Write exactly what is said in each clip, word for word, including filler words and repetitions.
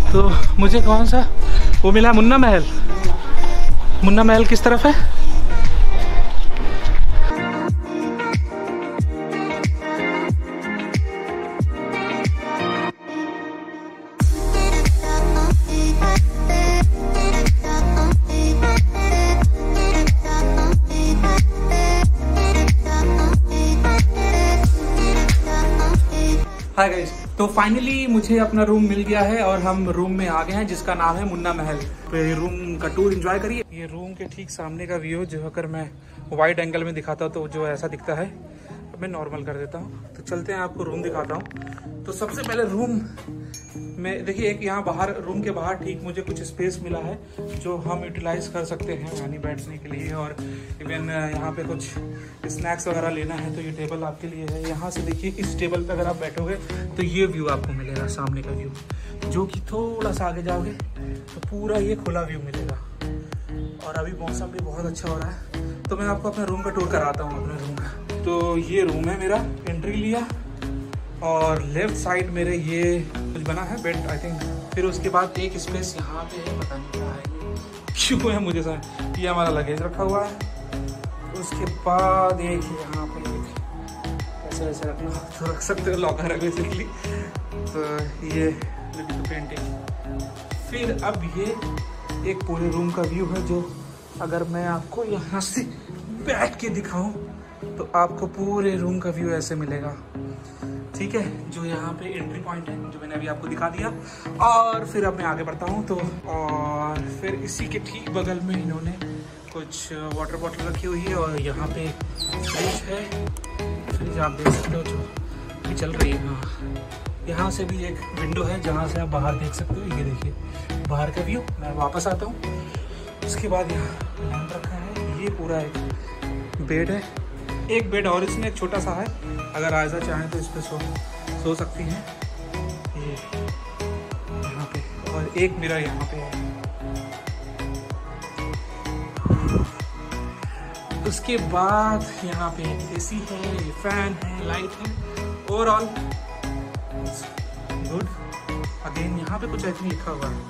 तो मुझे कौन सा वो मिला, मुन्ना महल। मुन्ना महल किस तरफ है? हाय गाइस, तो फाइनली मुझे अपना रूम मिल गया है और हम रूम में आ गए हैं जिसका नाम है मुन्ना महल। तो ये रूम का टूर एंजॉय करिए। ये रूम के ठीक सामने का व्यू जो अगर मैं वाइड एंगल में दिखाता हूँ तो जो ऐसा दिखता है, मैं नॉर्मल कर देता हूँ। तो चलते हैं, आपको रूम दिखाता हूँ। तो सबसे पहले रूम में देखिए, एक यहाँ बाहर रूम के बाहर ठीक मुझे कुछ स्पेस मिला है जो हम यूटिलाइज कर सकते हैं यानी बैठने के लिए, और इवन यहाँ पे कुछ स्नैक्स वगैरह लेना है तो ये टेबल आपके लिए है। यहाँ से देखिए, इस टेबल पे अगर आप बैठोगे तो ये व्यू आपको मिलेगा, सामने का व्यू, जो कि थोड़ा सा आगे जाओगे तो पूरा ये खुला व्यू मिलेगा। और अभी मौसम भी बहुत अच्छा हो रहा है, तो मैं आपको अपने रूम का टूर कराता हूँ अपने रूम का। तो ये रूम है मेरा, एंट्री लिया और लेफ्ट साइड मेरे ये कुछ बना है बेड आई थिंक। फिर उसके बाद एक स्पेस यहाँ पे है, पता नहीं क्या है, क्यों है मुझे समझ। ये हमारा लगेज रखा हुआ है। उसके बाद एक यहाँ पे एक ऐसे ऐसे रखना तो रख सकते हो, लॉकर है बेसिकली। तो ये पेंटिंग। फिर अब ये एक पूरे रूम का व्यू है, जो अगर मैं आपको यहाँ से बैठ के दिखाऊं तो आपको पूरे रूम का व्यू ऐसे मिलेगा, ठीक है। जो यहाँ पे एंट्री पॉइंट है जो मैंने अभी आपको दिखा दिया। और फिर अब मैं आगे बढ़ता हूँ तो, और फिर इसी के ठीक बगल में इन्होंने कुछ वाटर बॉटल रखी हुई है और यहाँ पे फ्रिज है। फ्रिज आप देख सकते हो जो भी चल रही है। हाँ, यहाँ से भी एक विंडो है जहाँ से आप बाहर देख सकते हो। ये देखिए बाहर का व्यू। मैं वापस आता हूँ। उसके बाद यहाँ लैंप रखा है। ये पूरा एक बेड है, एक बेड और इसमें एक छोटा सा है, अगर ऐसा चाहें तो इस पर सो सो सकती हैं। ये यहाँ पे, और एक मिरर यहाँ पे है। उसके बाद यहाँ पे एसी है, फैन है, लाइट है। Overall good. अगेन यहाँ पे कुछ ऐसा लिखा हुआ है।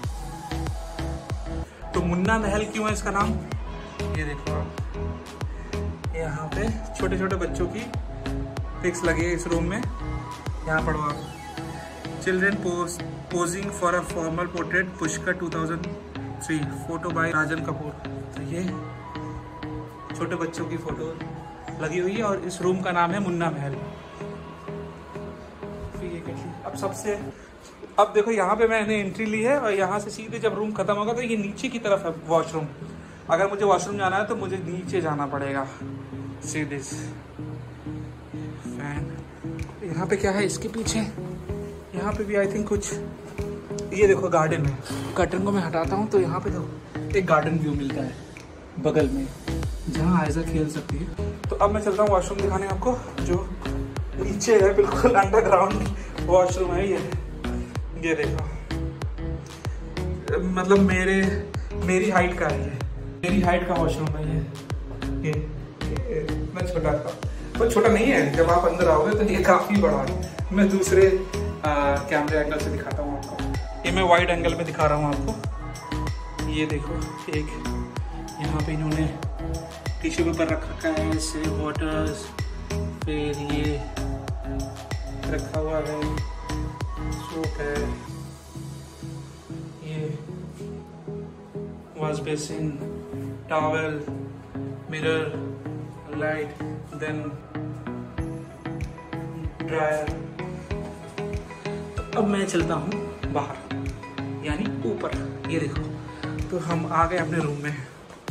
तो मुन्ना महल क्यों है इसका नाम, ये देखो आप। यहाँ पे छोटे छोटे बच्चों की पिक्स लगी है इस रूम में। यहाँ पढ़ो आप, children pose posing for a formal portrait Pushkar two thousand three, photo by Rajan Kapoor. तो ये छोटे बच्चों की फोटो लगी हुई है और इस रूम का नाम है मुन्ना महल। अब सबसे अब देखो, यहाँ पे मैंने एंट्री ली है और यहाँ से सीधे जब रूम खत्म होगा तो ये नीचे की तरफ है वॉशरूम। अगर मुझे वॉशरूम जाना है तो मुझे नीचे जाना पड़ेगा। See this fan. यहाँ पे क्या है इसके पीछे, यहाँ पे भी आई थिंक कुछ, ये देखो गार्डन है। कर्टन को मैं हटाता हूँ तो यहाँ पे देखो एक गार्डन व्यू मिलता है बगल में, जहाँ आयजा खेल सकती है। तो अब मैं चलता हूँ वॉशरूम दिखाने आपको, जो नीचे है, बिल्कुल अंडरग्राउंड वॉशरूम है। ये ये देखो, मतलब मेरे मेरी हाइट का है ये, मेरी हाइट का वॉशरूम है ये। ये, ये इतना छोटा था, पर छोटा नहीं है। जब आप अंदर आओगे तो ये काफ़ी बड़ा है। मैं दूसरे कैमरे एंगल से दिखाता हूँ आपको। ये मैं वाइड एंगल में दिखा रहा हूँ आपको। ये देखो, एक यहाँ पे इन्होंने टिश्यू पेपर रख रखा है, ऐसे वाटर्स, फिर ये रखा हुआ है, सोप है, ये wash basin, towel, mirror, light, then dryer. अब मैं चलता हूँ बाहर, यानी ऊपर। ये देखो, तो हम आ गए अपने रूम में।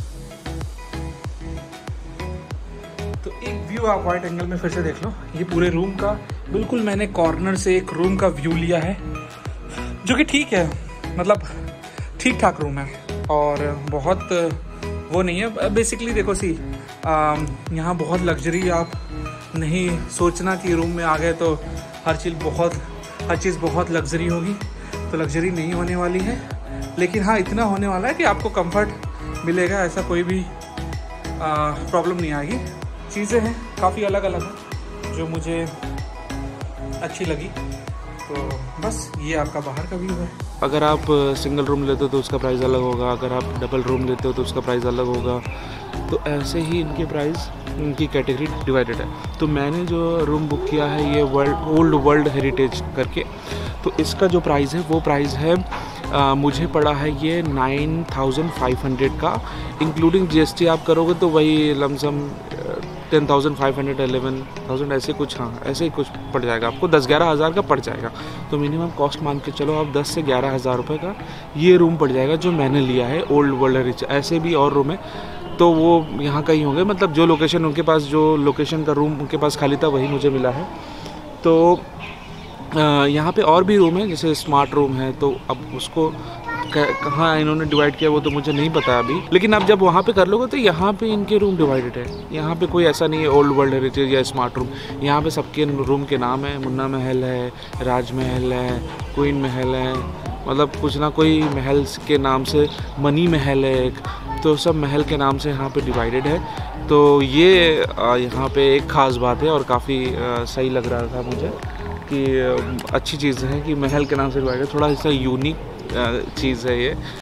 तो एक व्यू आप वाइड एंगल में फिर से देख लो। ये पूरे रूम का बिल्कुल मैंने कॉर्नर से एक रूम का व्यू लिया है, जो कि ठीक है, मतलब ठीक ठाक रूम है और बहुत वो नहीं है। बेसिकली देखो सी, यहाँ बहुत लग्जरी, आप नहीं सोचना कि रूम में आ गए तो हर चीज़ बहुत हर चीज़ बहुत लग्जरी होगी, तो लग्जरी नहीं होने वाली है। लेकिन हाँ, इतना होने वाला है कि आपको कंफर्ट मिलेगा, ऐसा कोई भी प्रॉब्लम नहीं आएगी। चीज़ें हैं काफ़ी अलग अलग हैं जो मुझे अच्छी लगी। तो बस ये आपका बाहर का व्यू है। अगर आप सिंगल रूम लेते हो तो उसका प्राइस अलग होगा, अगर आप डबल रूम लेते हो तो उसका प्राइस अलग होगा। तो ऐसे ही इनके प्राइस, इनकी कैटेगरी डिवाइडेड है। तो मैंने जो रूम बुक किया है ये वर्ल्ड ओल्ड वर्ल्ड हेरिटेज करके, तो इसका जो प्राइस है वो प्राइस है आ, मुझे पड़ा है ये नाइन थाउजेंड फाइव हंड्रेड का, इंक्लूडिंग जीएसटी आप करोगे तो वही lump sum ten thousand five hundred eleven thousand ऐसे कुछ, हाँ ऐसे ही कुछ पड़ जाएगा आपको, दस ग्यारह हज़ार का पड़ जाएगा। तो मिनिमम कॉस्ट मान के चलो आप दस से ग्यारह हज़ार रुपये का ये रूम पड़ जाएगा जो मैंने लिया है ओल्ड वर्ल्ड हेरिटेज। ऐसे भी और रूम है तो वो यहाँ का ही होंगे, मतलब जो लोकेशन उनके पास, जो लोकेशन का रूम उनके पास खाली था वही मुझे मिला है। तो यहाँ पे और भी रूम है, जैसे स्मार्ट रूम है, तो अब उसको कहाँ इन्होंने डिवाइड किया वो तो मुझे नहीं पता अभी, लेकिन आप जब वहाँ पे कर लोगे तो यहाँ पे इनके रूम डिवाइडेड है। यहाँ पे कोई ऐसा नहीं है ओल्ड वर्ल्ड हेरिटेज या स्मार्ट रूम, यहाँ पे सबके रूम के नाम है। मुन्ना महल है, राजमहल है, क्वीन महल है, मतलब कुछ ना कोई महल के नाम से, मनी महल है एक, तो सब महल के नाम से यहाँ पे डिवाइडेड है। तो ये यहाँ पे एक ख़ास बात है और काफ़ी सही लग रहा था मुझे कि अच्छी चीज़ है कि महल के नाम से डिवाइडेड, थोड़ा सा यूनिक चीज़ है ये।